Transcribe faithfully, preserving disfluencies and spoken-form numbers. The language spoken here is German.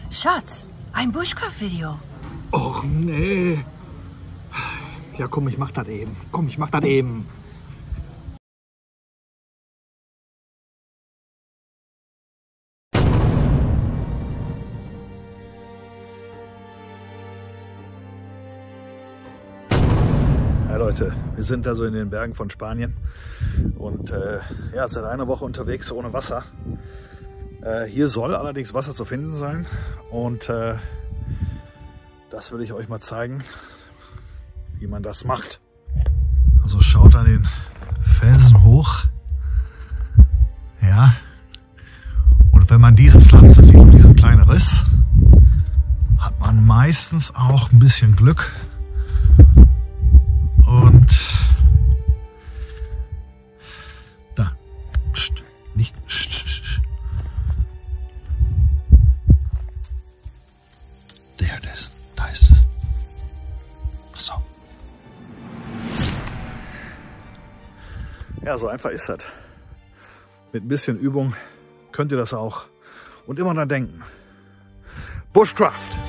Schatz, ein Bushcraft-Video. Och nee. Ja komm, ich mach das eben. Komm, ich mach das eben. Ja Leute, wir sind also in den Bergen von Spanien und äh, ja, seit einer Woche unterwegs ohne Wasser. Äh, hier soll allerdings Wasser zu finden sein und äh, das will ich euch mal zeigen, wie man das macht. Also schaut an den Felsen hoch. Ja. Und wenn man diese Pflanze sieht und diesen kleinen Riss, hat man meistens auch ein bisschen Glück. Und da. Psst, nicht. Psst, psst. There it is. Da ist es. So. Ja, so einfach ist das. Mit ein bisschen Übung könnt ihr das auch. Und immer daran denken. Bushcraft!